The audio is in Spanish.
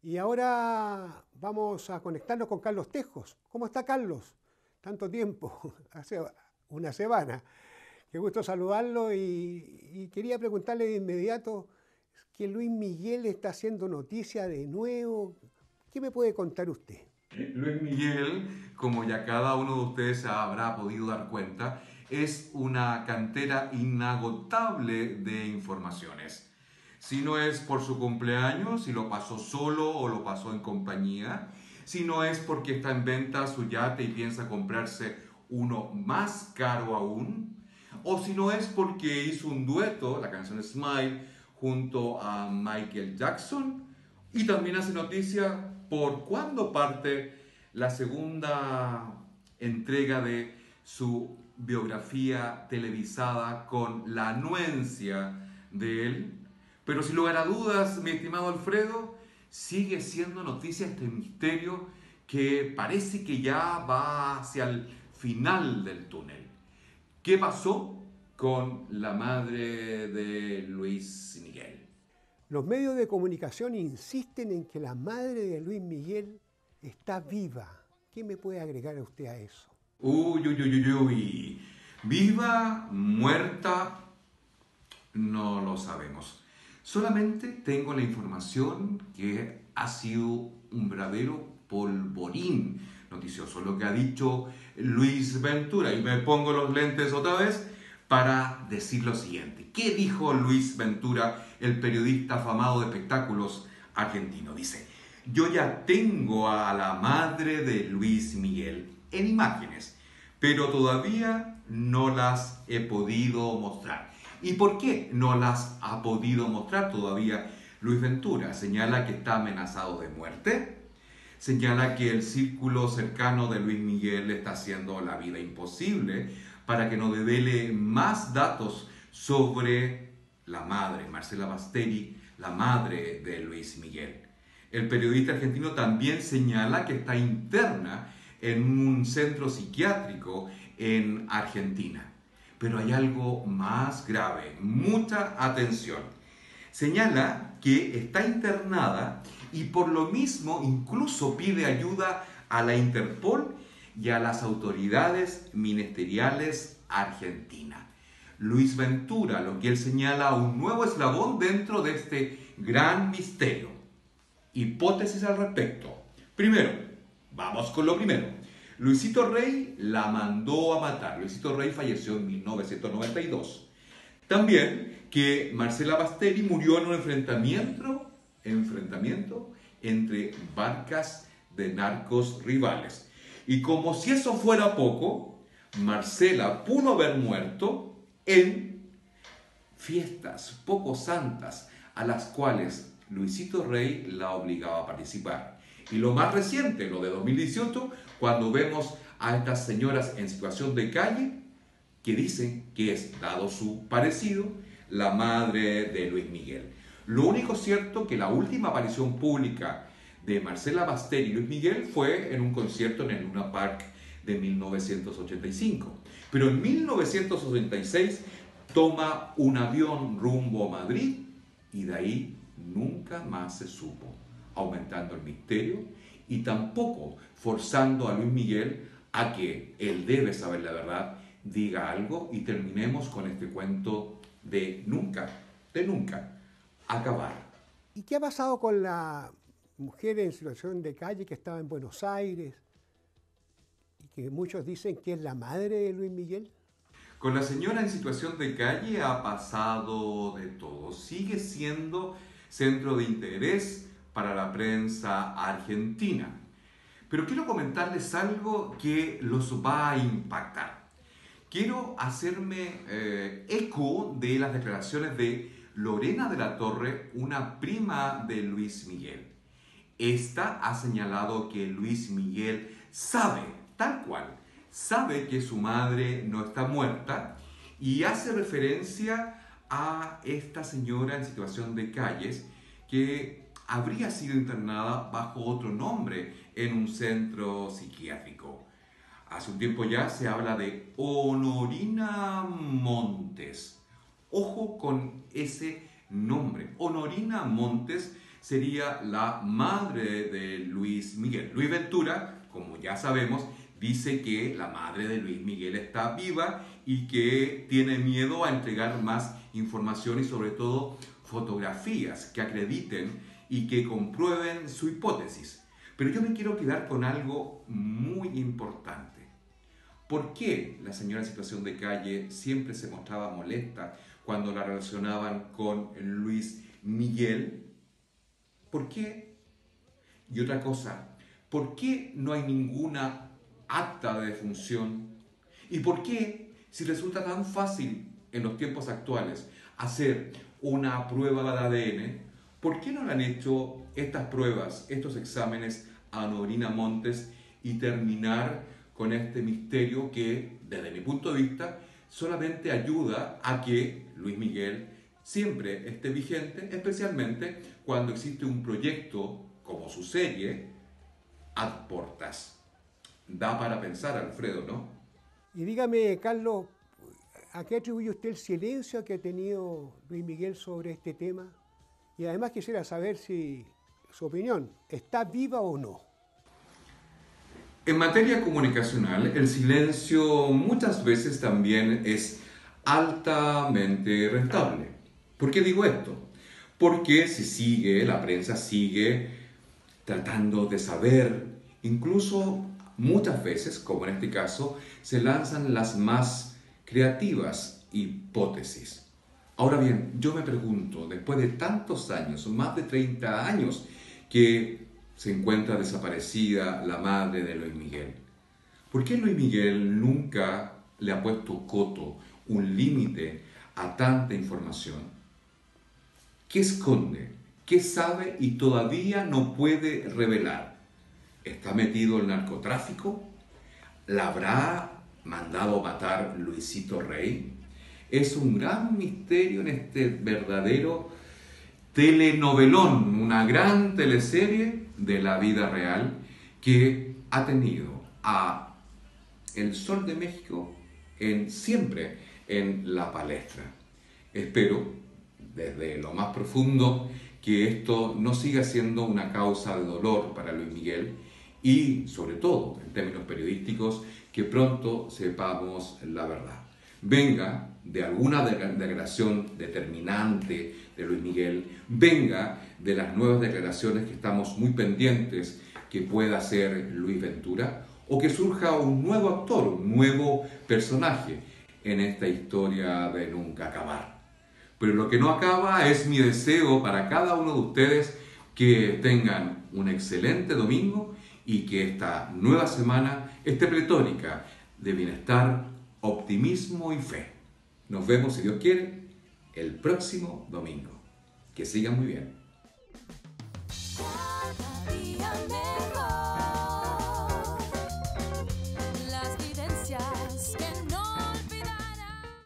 Y ahora vamos a conectarnos con Carlos Tejos. ¿Cómo está Carlos? Tanto tiempo, hace una semana. Qué gusto saludarlo y quería preguntarle de inmediato que Luis Miguel está haciendo noticia de nuevo. ¿Qué me puede contar usted? Luis Miguel, como ya cada uno de ustedes habrá podido dar cuenta, es una cantera inagotable de informaciones. Si no es por su cumpleaños, si lo pasó solo o lo pasó en compañía, si no es porque está en venta su yate y piensa comprarse uno más caro aún, o si no es porque hizo un dueto, la canción Smile, junto a Michael Jackson, y también hace noticia por cuándo parte la segunda entrega de su biografía televisada con la anuencia de él. Pero sin lugar a dudas, mi estimado Alfredo, sigue siendo noticia este misterio que parece que ya va hacia el final del túnel. ¿Qué pasó con la madre de Luis Miguel? Los medios de comunicación insisten en que la madre de Luis Miguel está viva. ¿Qué me puede agregar a usted a eso? Uy, uy, uy, uy, uy. Viva, muerta, no lo sabemos. Solamente tengo la información que ha sido un verdadero polvorín noticioso, lo que ha dicho Luis Ventura. Y me pongo los lentes otra vez para decir lo siguiente. ¿Qué dijo Luis Ventura, el periodista afamado de espectáculos argentino? Dice, yo ya tengo a la madre de Luis Miguel en imágenes, pero todavía no las he podido mostrar. ¿Y por qué no las ha podido mostrar todavía Luis Ventura? Señala que está amenazado de muerte, señala que el círculo cercano de Luis Miguel le está haciendo la vida imposible para que no devele más datos sobre la madre, Marcela Basteri, la madre de Luis Miguel. El periodista argentino también señala que está interna en un centro psiquiátrico en Argentina. Pero hay algo más grave, mucha atención. Señala que está internada y por lo mismo incluso pide ayuda a la Interpol y a las autoridades ministeriales argentinas. Luis Ventura, lo que él señala, un nuevo eslabón dentro de este gran misterio. Hipótesis al respecto. Primero, vamos con lo primero. Luisito Rey la mandó a matar. Luisito Rey falleció en 1992. También que Marcela Basteri murió en un enfrentamiento entre barcas de narcos rivales. Y como si eso fuera poco, Marcela pudo haber muerto en fiestas poco santas a las cuales Luisito Rey la obligaba a participar. Y lo más reciente, lo de 2018, cuando vemos a estas señoras en situación de calle que dicen que es, dado su parecido, la madre de Luis Miguel. Lo único cierto que la última aparición pública de Marcela Basteri y Luis Miguel fue en un concierto en el Luna Park de 1985. Pero en 1986 toma un avión rumbo a Madrid y de ahí nunca más se supo, aumentando el misterio y tampoco forzando a Luis Miguel a que él debe saber la verdad, diga algo y terminemos con este cuento de nunca acabar. ¿Y qué ha pasado con la mujer en situación de calle que estaba en Buenos Aires y que muchos dicen que es la madre de Luis Miguel? Con la señora en situación de calle ha pasado de todo. Sigue siendo centro de interés para la prensa argentina. Pero quiero comentarles algo que los va a impactar. Quiero hacerme eco de las declaraciones de Lorena de la Torre, una prima de Luis Miguel. Esta ha señalado que Luis Miguel sabe, tal cual, sabe que su madre no está muerta y hace referencia a esta señora en situación de calles que habría sido internada bajo otro nombre en un centro psiquiátrico. Hace un tiempo ya se habla de Honorina Montes. Ojo con ese nombre. Honorina Montes sería la madre de Luis Miguel. Luis Ventura, como ya sabemos, dice que la madre de Luis Miguel está viva y que tiene miedo a entregar más información y sobre todo fotografías que acrediten y que comprueben su hipótesis. Pero yo me quiero quedar con algo muy importante. ¿Por qué la señora en situación de calle siempre se mostraba molesta cuando la relacionaban con Luis Miguel? ¿Por qué? Y otra cosa, ¿por qué no hay ninguna acta de defunción? ¿Y por qué, si resulta tan fácil en los tiempos actuales hacer una prueba de ADN, por qué no le han hecho estas pruebas, estos exámenes a Norina Montes y terminar con este misterio que, desde mi punto de vista, solamente ayuda a que Luis Miguel siempre esté vigente, especialmente cuando existe un proyecto como su serie, Ad Portas? Da para pensar, Alfredo, ¿no? Y dígame, Carlos, ¿a qué atribuye usted el silencio que ha tenido Luis Miguel sobre este tema? Y además quisiera saber si su opinión, ¿está viva o no? En materia comunicacional, el silencio muchas veces también es altamente rentable. ¿Por qué digo esto? Porque la prensa sigue tratando de saber, incluso muchas veces, como en este caso, se lanzan las más creativas hipótesis. Ahora bien, yo me pregunto, después de tantos años, más de 30 años, que se encuentra desaparecida la madre de Luis Miguel, ¿por qué Luis Miguel nunca le ha puesto coto, un límite a tanta información? ¿Qué esconde? ¿Qué sabe y todavía no puede revelar? ¿Está metido en el narcotráfico? ¿La habrá mandado matar Luisito Rey? Es un gran misterio en este verdadero telenovelón, una gran teleserie de la vida real que ha tenido a El Sol de México siempre en la palestra. Espero desde lo más profundo que esto no siga siendo una causa de dolor para Luis Miguel y, sobre todo, en términos periodísticos, que pronto sepamos la verdad. Venga de alguna declaración determinante de Luis Miguel, venga de las nuevas declaraciones que estamos muy pendientes que pueda hacer Luis Ventura, o que surja un nuevo actor, un nuevo personaje en esta historia de nunca acabar. Pero lo que no acaba es mi deseo para cada uno de ustedes que tengan un excelente domingo y que esta nueva semana esté pletórica de bienestar, optimismo y fe. Nos vemos, si Dios quiere, el próximo domingo. Que sigan muy bien.